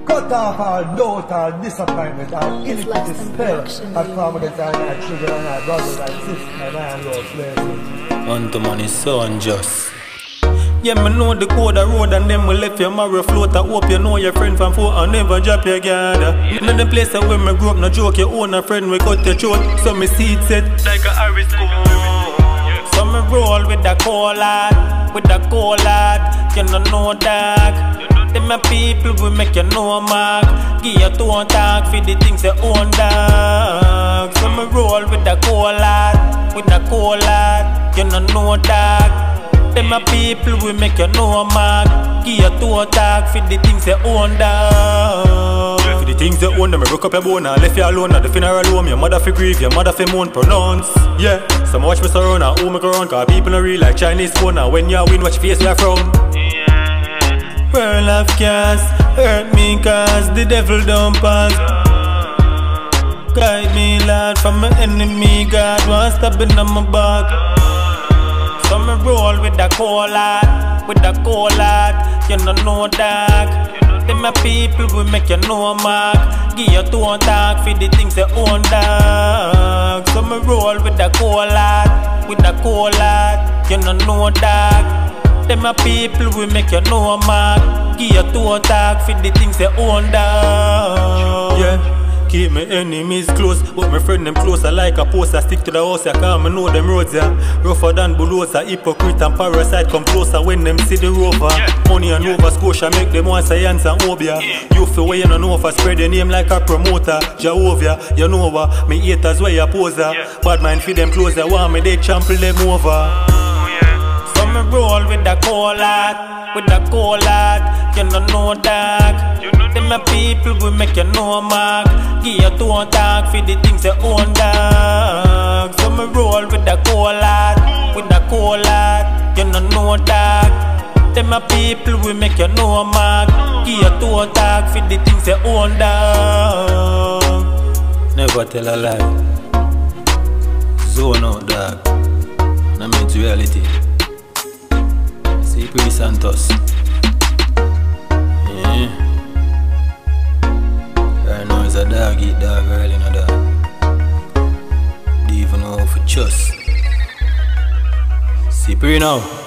Cut off all doubt, all disappointment, all iniquity spell. I come against all my children and my brothers and sisters and I and Lord bless. Unto man is so unjust. Yeah, me know the code of road and them will left your marrow float. I hope you know your friend from four and never drop your guard. In the place where me grew up, no joke, you own a friend, we cut your throat. So me see it set like a Harris code. So me roll with the collard, you know that. Them my people will make you know mark. Give you two on talk for the things you own dog. So me roll with the collard, you know that. Them my people will make you know mark. Give you two on talk for the things you own dog. For the things you own, them I broke up your bone and left you alone at the funeral home. Your mother fi grieve, your mother fi moan pronounce. Yeah, some watch me surround and who me go round. Cause people are real like Chinese phone. And when you win, watch face you frown. Pearl of cast, hurt me cause the devil don't pass. Guide me Lord from my enemy, God won't stop in on my back. So me roll with the collard, you know that. Them my people will make you know mark. Give you two on talk for the things you own dog. So me roll with the collard, you know that. Them my people will make you know mark. Give you two on talk for the things you own dog. Yeah. Keep my enemies close, but my friend them closer like a post. I stick to the house, I can't know them roads, yeah. Rougher than bulldozer, hypocrite and parasite come closer when them see the rover. Money and Nova Scotia make them want science and obia. You feel where you don't know if I spread your name like a promoter. Jehovah, you know what, me haters where you poser. Bad mind feed them closer, want me they trample them over. So me roll with the collard, you know that. Them my people will make you know mark. Give you two on talk for the things you own dog. So me roll with the collard, you know that. Them my people will make you know mark. Give you two on talk for the things you own dog. Never tell a lie. Zone out dog. I mean it's reality. See Pretty Santos. Yeah. Right now it's a dog eat dog, girl in a dog. Do you even know how to trust? See Pretty now.